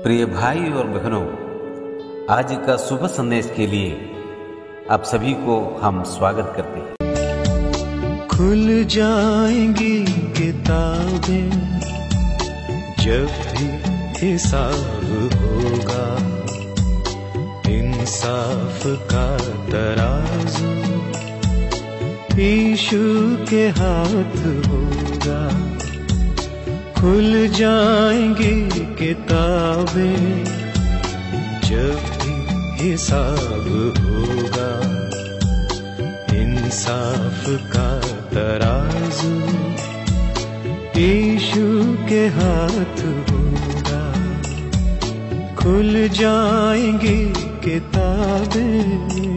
प्रिय भाई और बहनों, आज का शुभ संदेश के लिए आप सभी को हम स्वागत करते हैं। खुल जाएंगी किताबें जब भी हिसाब होगा, इंसाफ का तराजू यीशु के हाथ होगा। खुल जाएंगी किताबें जब भी हिसाब होगा, इंसाफ का तराजू यीशु के हाथ होगा। खुल जाएंगी किताबें।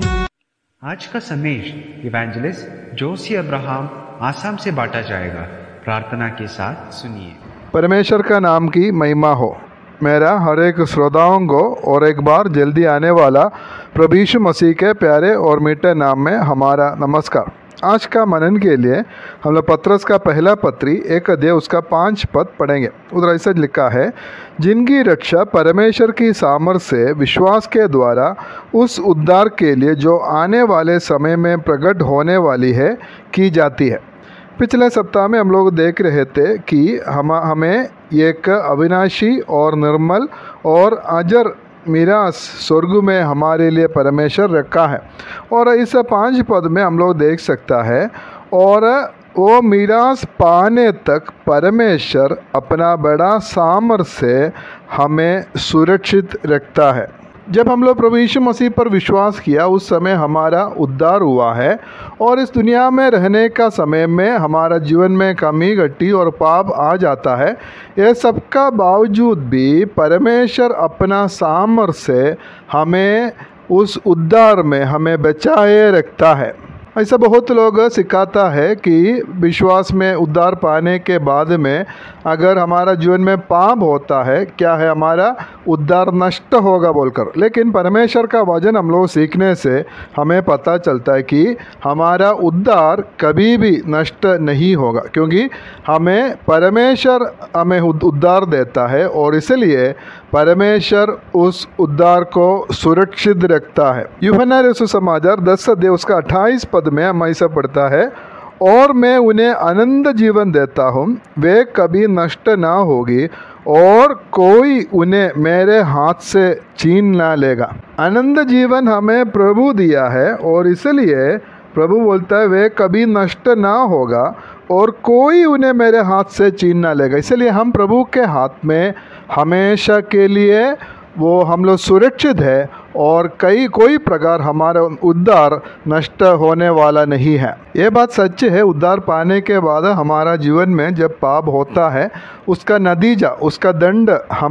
आज का संदेश इवेंजलिस्ट जोशी अब्राहम आसाम से बांटा जाएगा। प्रार्थना के साथ सुनिए। परमेश्वर का नाम की महिमा हो। मेरा हर एक श्रोताओं को और एक बार जल्दी आने वाला प्रभु यीशु मसीह के प्यारे और मीठे नाम में हमारा नमस्कार। आज का मनन के लिए हम लोग पत्रस का पहला पत्री 1 अध्याय उसका 5 पद पढ़ेंगे। उधर ऐसा लिखा है, जिनकी रक्षा परमेश्वर की सामर्थ्य से विश्वास के द्वारा उस उद्धार के लिए जो आने वाले समय में प्रकट होने वाली है की जाती है। पिछले सप्ताह में हम लोग देख रहे थे कि हमें एक अविनाशी और निर्मल और अजर मीरास स्वर्ग में हमारे लिए परमेश्वर रखा है। और इस 5 पद में हम लोग देख सकता है, और वो मीरास पाने तक परमेश्वर अपना बड़ा सामर्थ्य से हमें सुरक्षित रखता है। जब हम लोग प्रभु यीशु मसीह पर विश्वास किया उस समय हमारा उद्धार हुआ है, और इस दुनिया में रहने का समय में हमारा जीवन में कमी घटी और पाप आ जाता है। यह सबका बावजूद भी परमेश्वर अपना सामर्थ्य से हमें उस उद्धार में हमें बचाए रखता है। ऐसा बहुत लोग सिखाता है कि विश्वास में उद्धार पाने के बाद में अगर हमारा जीवन में पाप होता है, क्या है, हमारा उद्धार नष्ट होगा बोलकर। लेकिन परमेश्वर का वचन हम लोग सीखने से हमें पता चलता है कि हमारा उद्धार कभी भी नष्ट नहीं होगा, क्योंकि हमें परमेश्वर हमें उद्धार देता है और इसलिए परमेश्वर उस उद्धार को सुरक्षित रखता है। यूहन्ना रसूल समाचार 10 अध्याय उसका 28 पद में हम ऐसा पढ़ता है, और मैं उन्हें आनंद जीवन देता हूँ, वे कभी नष्ट ना होगी और कोई उन्हें मेरे हाथ से छीन ना लेगा। आनंद जीवन हमें प्रभु दिया है और इसलिए प्रभु बोलता है वे कभी नष्ट ना होगा और कोई उन्हें मेरे हाथ से छीन ना लेगा। इसलिए हम प्रभु के हाथ में हमेशा के लिए वो हम लोग सुरक्षित है और कोई प्रकार हमारा उद्धार नष्ट होने वाला नहीं है। ये बात सच है। उद्धार पाने के बाद हमारा जीवन में जब पाप होता है उसका नतीजा, उसका दंड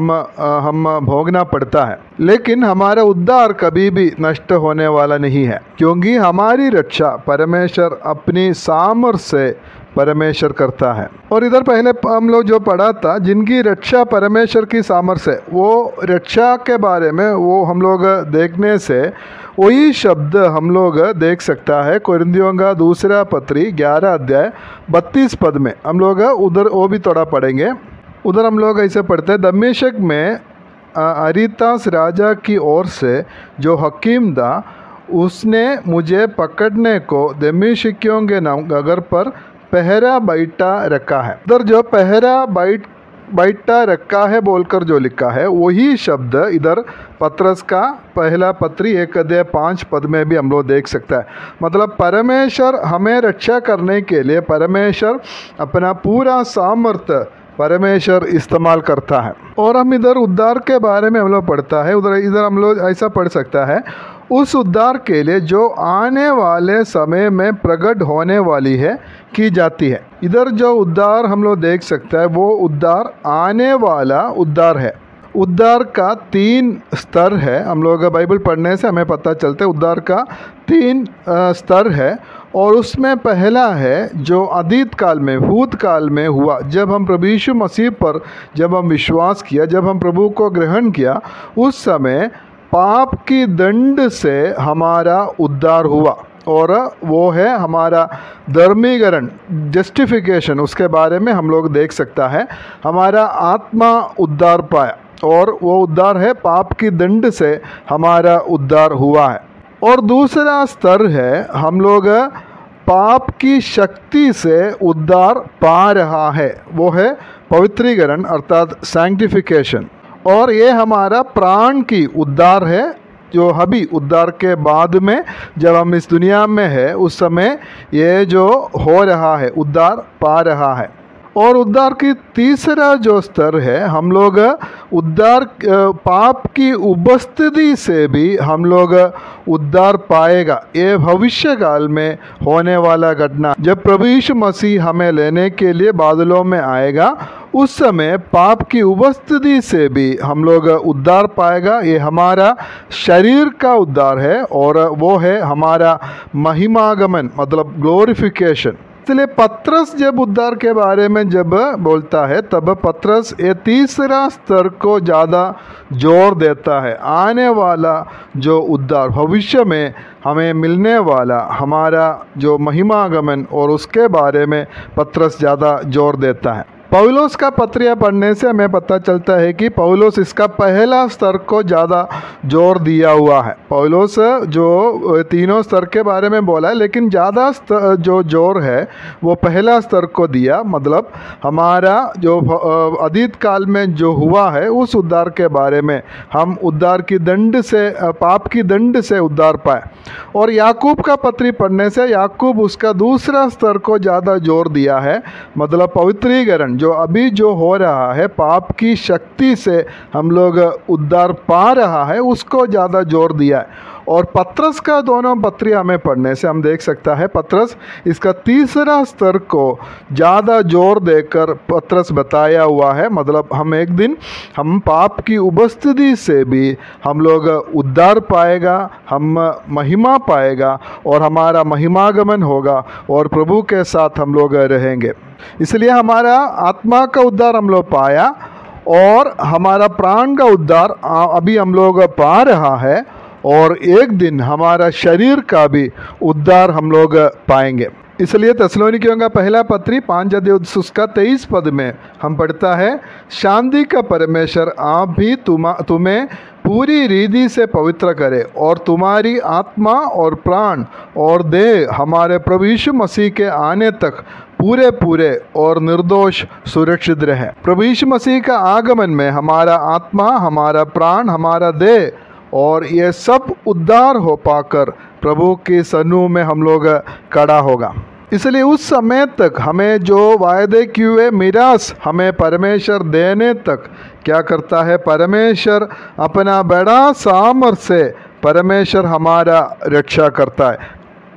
हम भोगना पड़ता है, लेकिन हमारा उद्धार कभी भी नष्ट होने वाला नहीं है, क्योंकि हमारी रक्षा परमेश्वर अपनी सामर्थ्य से परमेश्वर करता है। और इधर पहले हम लोग जो पढ़ा था, जिनकी रक्षा परमेश्वर की सामर्थ्य से, वो रक्षा के बारे में वो हम लोग देखने से वही शब्द हम लोग देख सकता है कोरिन्थियों का दूसरा पत्री 11 अध्याय 32 पद में। हम लोग उधर वो भी थोड़ा पढ़ेंगे। उधर हम लोग ऐसे पढ़ते हैं, दमिश्क में अरितास राजा की ओर से जो हकीम था, उसने मुझे पकड़ने को दमिश्कियों के नगर पर पहरा बैठा रखा है। इधर जो पहरा बैठा रखा है बोलकर जो लिखा है वही शब्द इधर पत्रस का पहला पत्री 1 अध्याय 5 पद में भी हम लोग देख सकता है। मतलब परमेश्वर हमें रक्षा करने के लिए परमेश्वर अपना पूरा सामर्थ्य परमेश्वर इस्तेमाल करता है। और हम इधर उद्धार के बारे में हम लोग पढ़ता है, इधर हम लोग ऐसा पढ़ सकता है, उस उद्धार के लिए जो आने वाले समय में प्रकट होने वाली है की जाती है। इधर जो उद्धार हम लोग देख सकता है वो उद्धार आने वाला उद्धार है। उद्धार का 3 स्तर है। हम लोग बाइबल पढ़ने से हमें पता चलता है उद्धार का 3 स्तर है। और उसमें पहला है जो अतीत काल में, भूतकाल में हुआ, जब हम प्रभु यीशु मसीह पर जब हम विश्वास किया, जब हम प्रभु को ग्रहण किया, उस समय पाप की दंड से हमारा उद्धार हुआ। और वो है हमारा धर्मीकरण, जस्टिफिकेशन, उसके बारे में हम लोग देख सकता है। हमारा आत्मा उद्धार पाया और वो उद्धार है पाप की दंड से हमारा उद्धार हुआ है। और दूसरा स्तर है हम लोग पाप की शक्ति से उद्धार पा रहा है, वो है पवित्रीकरण अर्थात सैंक्टिफिकेशन। और ये हमारा प्राण की उद्धार है, जो अभी उद्धार के बाद में जब हम इस दुनिया में है उस समय ये जो हो रहा है उद्धार पा रहा है। और उद्धार की तीसरा जो स्तर है हम लोग उद्धार पाप की उपस्थिति से भी हम लोग उद्धार पाएगा। ये भविष्य काल में होने वाला घटना, जब प्रभु यीशु मसीह हमें लेने के लिए बादलों में आएगा उस समय पाप की उपस्थिति से भी हम लोग उद्धार पाएगा। ये हमारा शरीर का उद्धार है और वो है हमारा महिमागमन मतलब ग्लोरिफिकेशन। इसलिए पत्रस जब उद्धार के बारे में जब बोलता है तब पत्रस ये तीसरा स्तर को ज़्यादा जोर देता है। आने वाला जो उद्धार भविष्य में हमें मिलने वाला हमारा जो महिमागमन और उसके बारे में पत्रस ज़्यादा जोर देता है। पौलुस का पत्रिया पढ़ने से हमें पता चलता है कि पौलुस इसका पहला स्तर को ज़्यादा जोर दिया हुआ है। पौलुस जो तीनों स्तर के बारे में बोला है लेकिन ज़्यादा जो जोर है वो पहला स्तर को दिया, मतलब हमारा जो अतीत काल में जो हुआ है उस उद्धार के बारे में, हम उद्धार की दंड से पाप की दंड से उद्धार पाए। और याकूब का पत्री पढ़ने से याकूब उसका दूसरा स्तर को ज़्यादा जोर दिया है, मतलब पवित्रीकरण जो अभी जो हो रहा है पाप की शक्ति से हम लोग उद्धार पा रहा है उसको ज़्यादा जोर दिया है। और पत्रस का दोनों पत्री हमें पढ़ने से हम देख सकता है पत्रस इसका तीसरा स्तर को ज़्यादा जोर देकर पत्रस बताया हुआ है, मतलब हम एक दिन हम पाप की उपस्थिति से भी हम लोग उद्धार पाएगा, हम महिमा पाएगा और हमारा महिमागमन होगा और प्रभु के साथ हम लोग रहेंगे। इसलिए हमारा आत्मा का उद्धार हम लोग पाया और हमारा प्राण का उद्धार अभी हम लोग पा रहा है और एक दिन हमारा शरीर का भी उद्धार हम लोग पाएंगे। इसलिए थिस्सलुनीकियों का पहला पत्री 5 अध्याय उसका 23 पद में हम पढ़ता है, शांति का परमेश्वर आप भी तुम्हें पूरी रीति से पवित्र करे और तुम्हारी आत्मा और प्राण और देह हमारे प्रभु यीशु मसीह के आने तक पूरे पूरे और निर्दोष सुरक्षित रहे। प्रभु यीशु मसीह का आगमन में हमारा आत्मा, हमारा प्राण, हमारा देह और ये सब उद्धार हो पाकर प्रभु के समूह में हम लोग खड़ा होगा। इसलिए उस समय तक हमें जो वायदे किए हुए मिरास हमें परमेश्वर देने तक क्या करता है, परमेश्वर अपना बड़ा सामर्थ्य से परमेश्वर हमारा रक्षा करता है।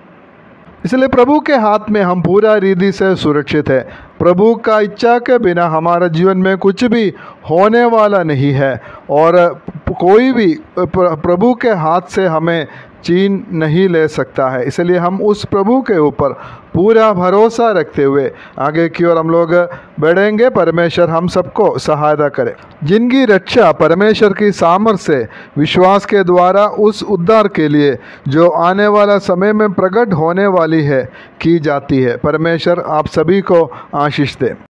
इसलिए प्रभु के हाथ में हम पूरा रीति से सुरक्षित है। प्रभु का इच्छा के बिना हमारा जीवन में कुछ भी होने वाला नहीं है और कोई भी प्रभु के हाथ से हमें छीन नहीं ले सकता है। इसलिए हम उस प्रभु के ऊपर पूरा भरोसा रखते हुए आगे की ओर हम लोग बढ़ेंगे। परमेश्वर हम सबको सहायता करे, जिनकी रक्षा परमेश्वर की सामर्थ्य से विश्वास के द्वारा उस उद्धार के लिए जो आने वाला समय में प्रकट होने वाली है की जाती है। परमेश्वर आप सभी को आशीष दे।